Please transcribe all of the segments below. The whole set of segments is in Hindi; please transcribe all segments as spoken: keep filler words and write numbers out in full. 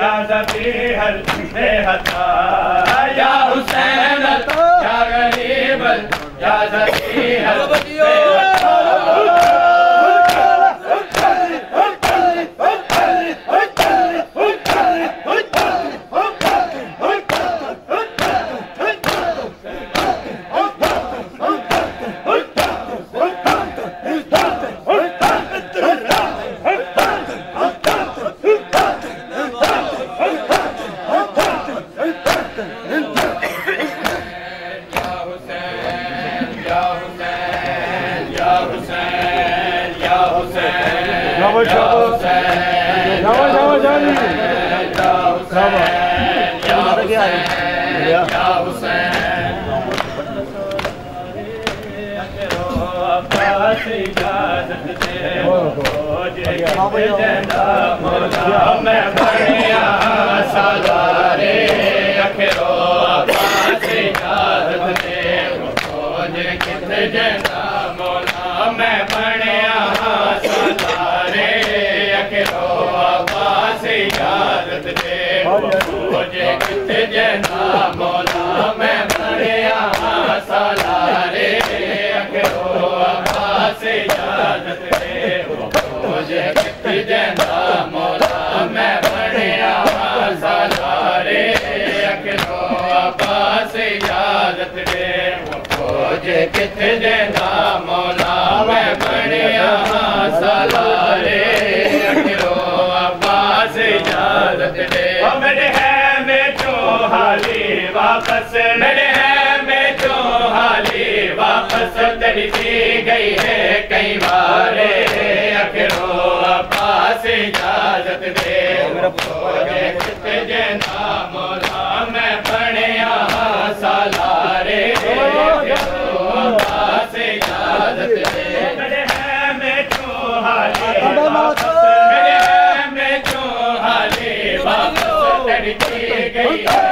या ज़बीह अल-बेहता या हुसैन या गरीब या ज़बीह अल-बेहता मैं बढ़िया सालारे अखरो अब्बास इजाज़त दे खोज कित जना मौला मैं बढ़िया सालारे अखरो अब्बास इजाज़त दे खोज कित जना मौला मैं बढ़िया सालारे अखरो अब्बास इजाज़त दे खोज कित जना मौला मैं बढ़िया सालारे अखरो अब्बास इजाज़त दे खोज कित जना मौला मैं बढ़िया सालारे अखरो अब्बास इजाज़त दे मेरे है में जो हाली वापस मेरे है में जो हाली वापस तेरी दी गई है कई बारे अखरो अब्बास इजाज़त दे कित जना मौला मैं बढ़िया सालारे अखरो अब्बास इजाज़त दे मेरे है में जो हाली वापस मेरे है में जो हाली वापस तेरी दी गई है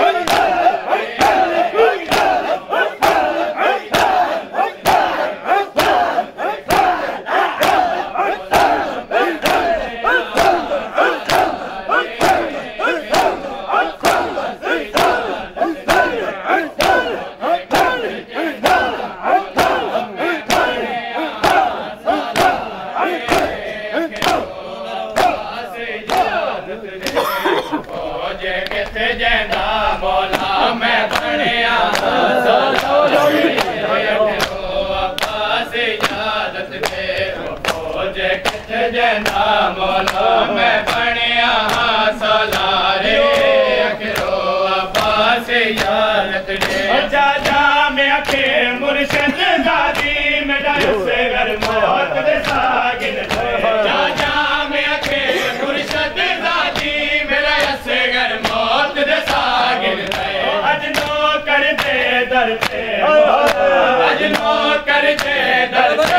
मौला मैं बढ़िया सालारे अखरो अब्बास इजाज़त दे जा जा मैं अखे मुर्शिद ज़ादी मेरा असगर मौत दे सागिन जा जा मैं अखे मुर्शिद ज़ादी मेरा असगर मौत दे सागिन अजनो कर दे दर पे अजनो कर दे दर पे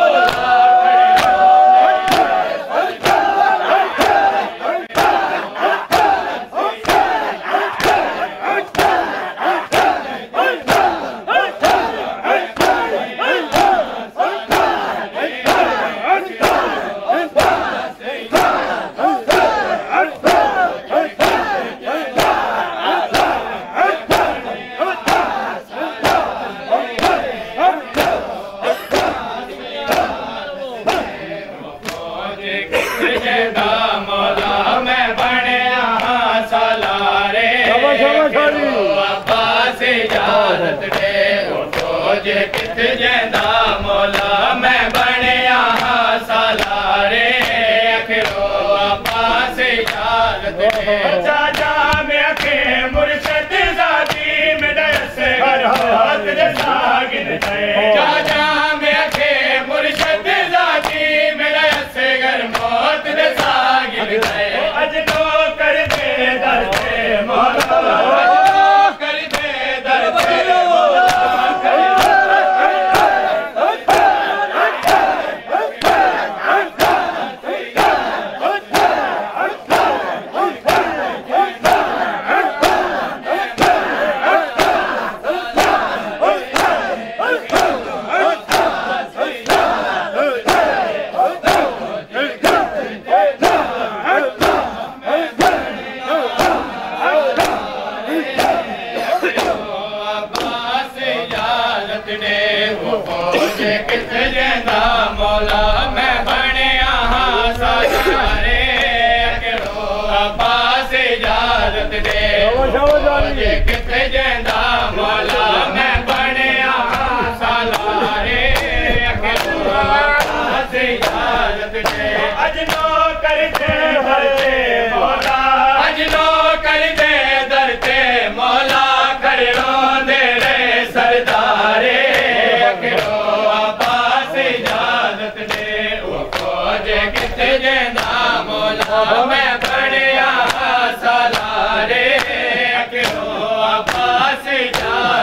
कित जना मौला मैं बढ़िया सालारे अखरो अब्बास इजाज़त दे जा जा मैं अखे मुर्शिद ज़ादी मेरा असगर मौत दे सागिन जा जा मैं अखे मुर्शिद ज़ादी मेरा असगर मौत दे सागिन अजनो कर दे दर पे मौला कर दे दर पे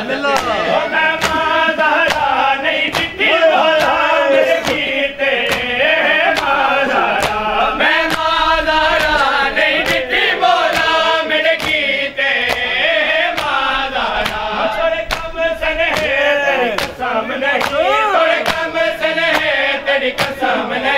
मैं माज़हरा नहीं दिखी बोला मेरे गीते माज़हरा मैं माज़हरा नहीं दिखी बोला मेरे गीते माज़हरा थोड़े कम सन है तेरी कसम नहीं थोड़े कम सन है तेरी कसम नहीं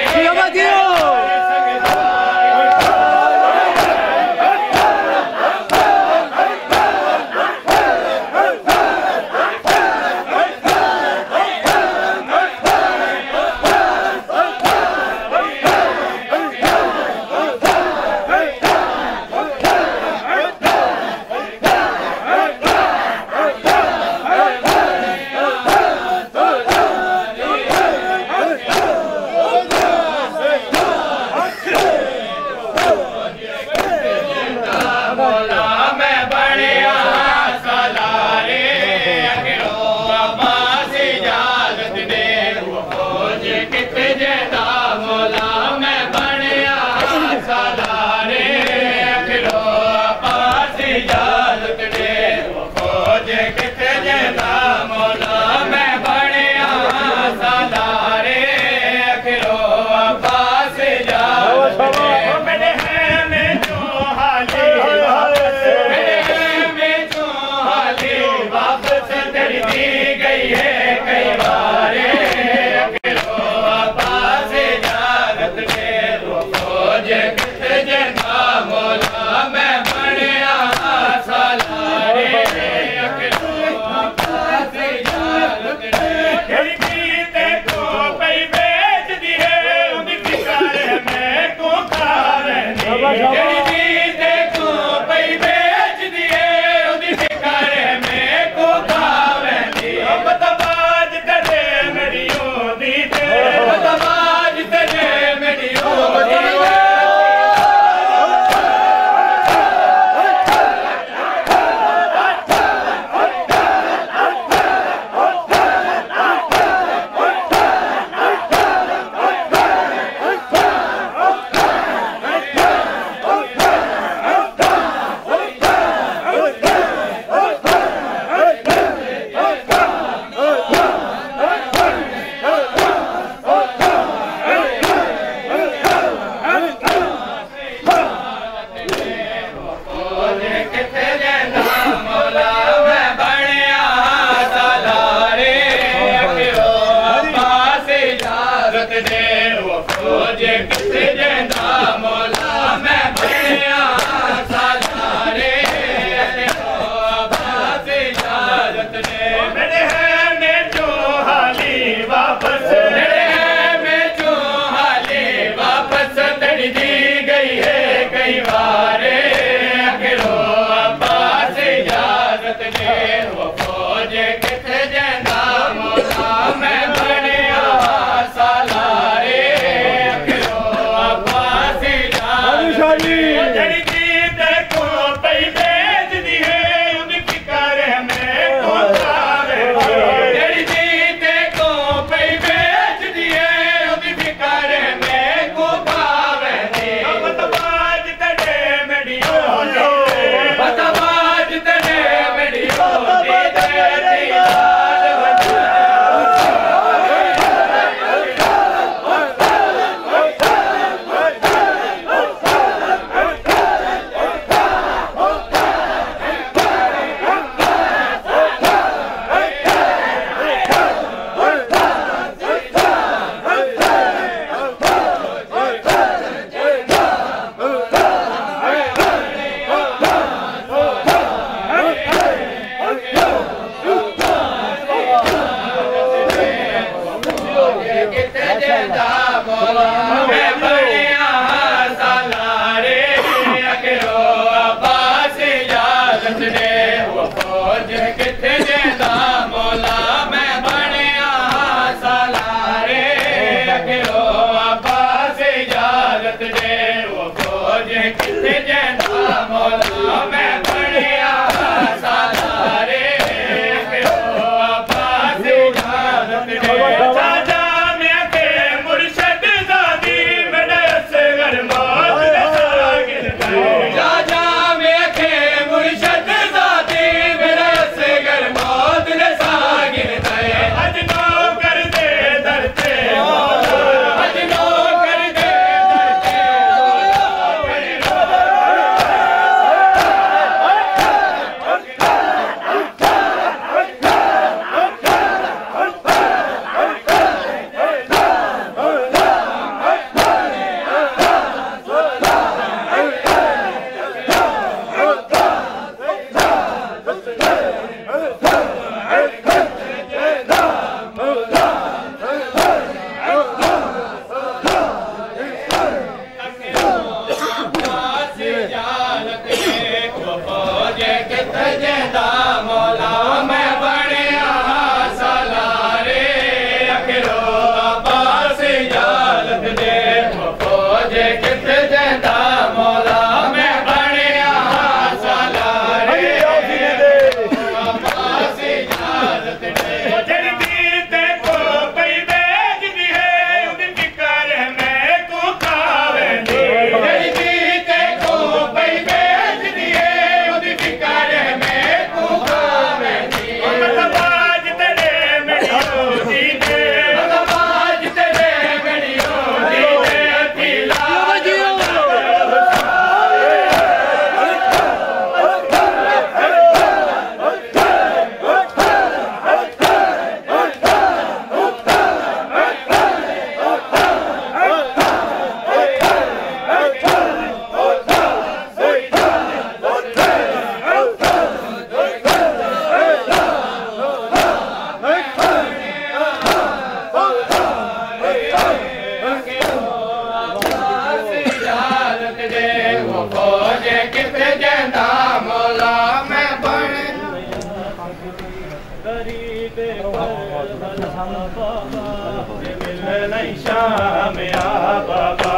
नहीं शाम या बाबा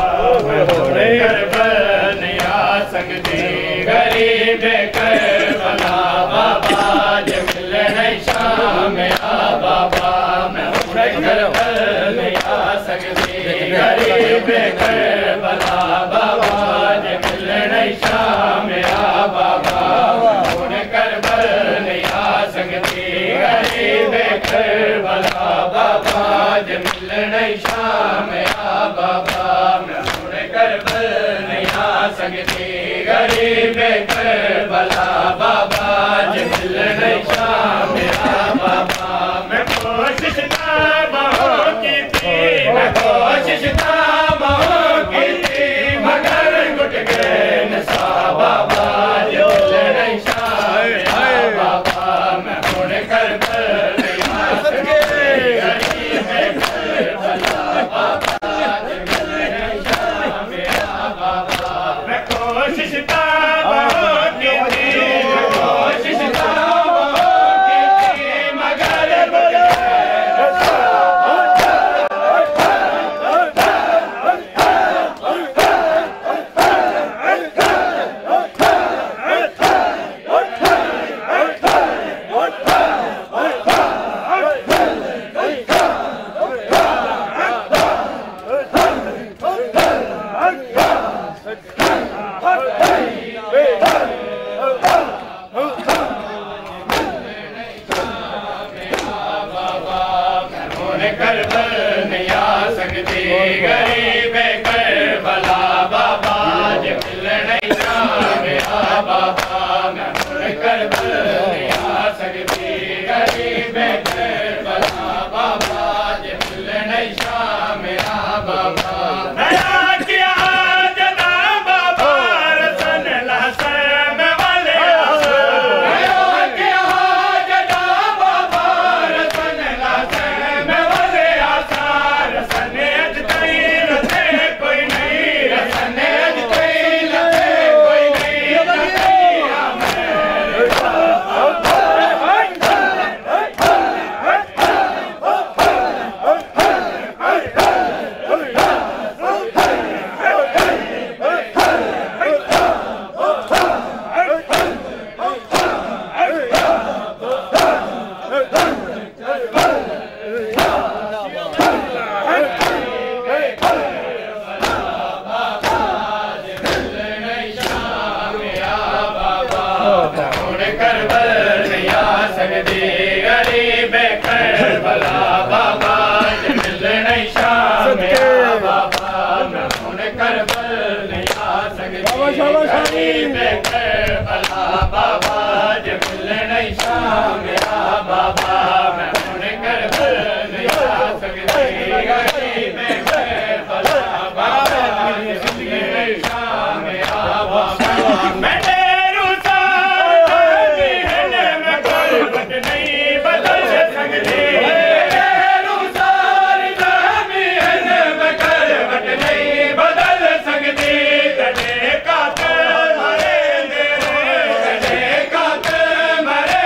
करबल या संगती गरीब करबला बाबा जमिल नहीं शाम या बाबा मैं करबल या संगती गरीब करबला बाबा जमिल नहीं शाम या बाबा करबल या संगती गरीब करबला बाबा जमिल नहीं शाम या बाबा मैं करबल या संगती गरीब करबला बाबा जमिल नहीं शाम या बाबा मैं कोशिश ताबहों की थी मैं कोशिश ताबहों की थी मगर घुट गए नशा बाबा जमिल नहीं शाम या बाबा मैं करबल या संगती गरीब करबला बाबा जमिल नहीं शाम या बाबा मैं कोशिश ताबहों की थी मैं कोशिश ताबहों की थी मगर घुट गए करबल या संगती गरीब करबला बाबा जमिल नहीं शाम या बाबा मैं करबल या संगती गरीब करबला बाबा जमिल नहीं शाम या बाबा नया किया जना बाबा रसन लहसन वाले नया किया जना बाबा रसन लहसन रसनेज तई रथे कोई नहीं रसनेज तई रथे कोई नहीं रतिया करबल या संगती गरीब करबला बाबा जमिल नहीं शाम या बाबा मैं करबल या संगती गरीब करबला बाबा जमिल नहीं शाम या बाबा मैं करबल या संगती गरीब करबला बाबा जमिल नहीं शाम या बाबा मैं नहीं बदल सकती मैं करवट नहीं बदल सकती कटे कात मरे कटे कात मरे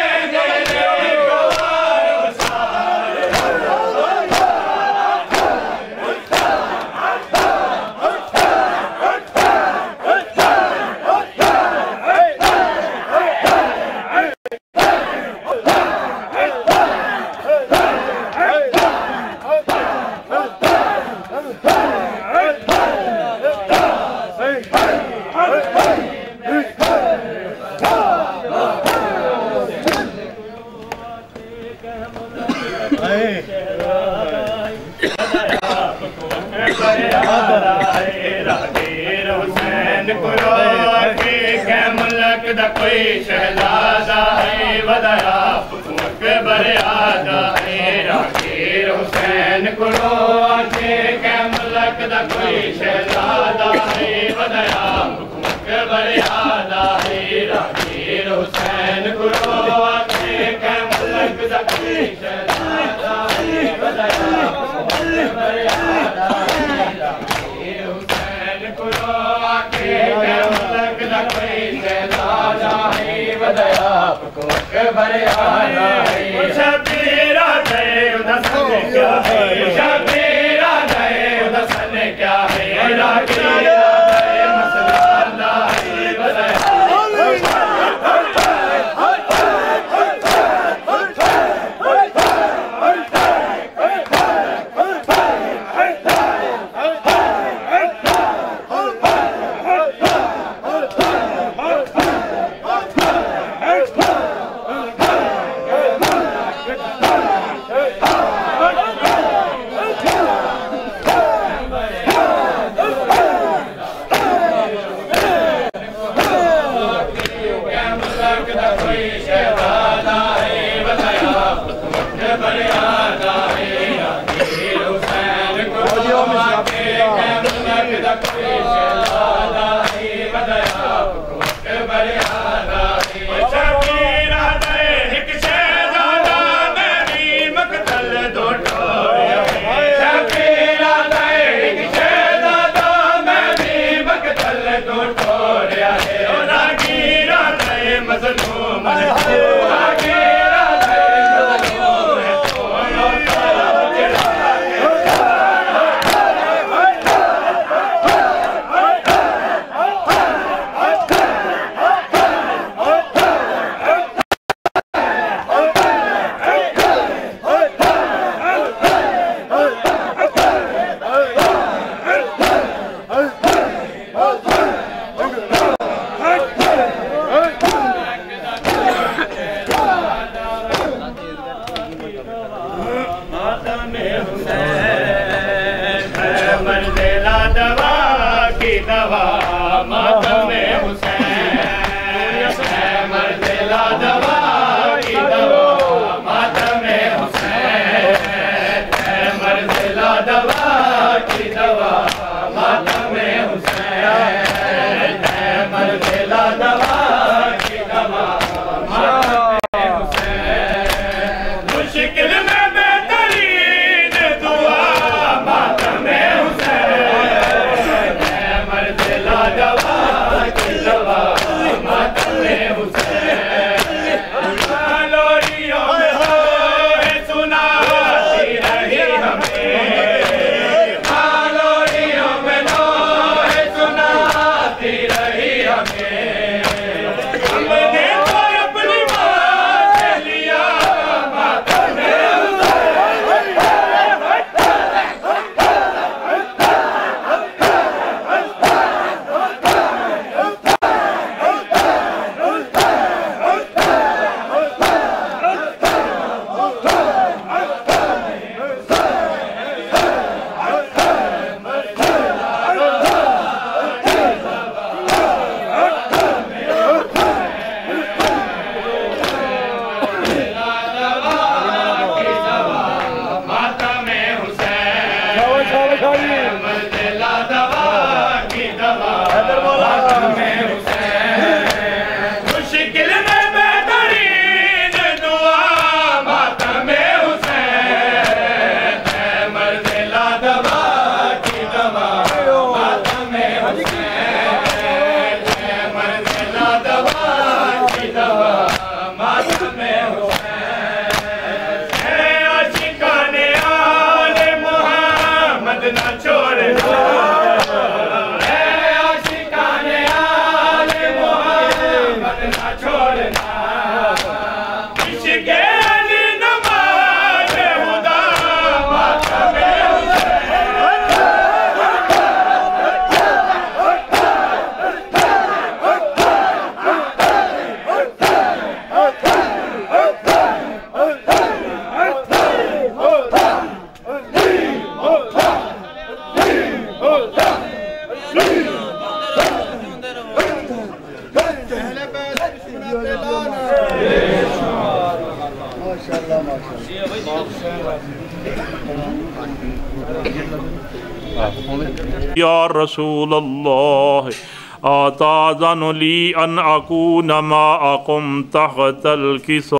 कोई शहजादा है वदया पुतुक बरियादा है राखीर हुसैन कुलो आखे कै मुल्क दा कोई शहजादा है वदया पुतुक बरियादा है राखीर हुसैन कुलो आखे कै मुल्क दा कोई शहजादा है वदया पुतुक बरियादा है राखीर हुसैन कुलो आखे कै मुल्क दा कोई शहजादा है वदया पुतुक बरियादा है शबीरा दे या रसूल अल्लाह आताज़न ली अन अकून मा अकुम तहतल किस